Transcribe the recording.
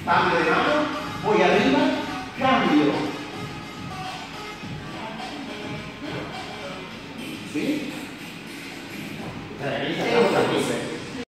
Cambio de mano, voy arriba, cambio. ¿Sí? Realiza la otra pose.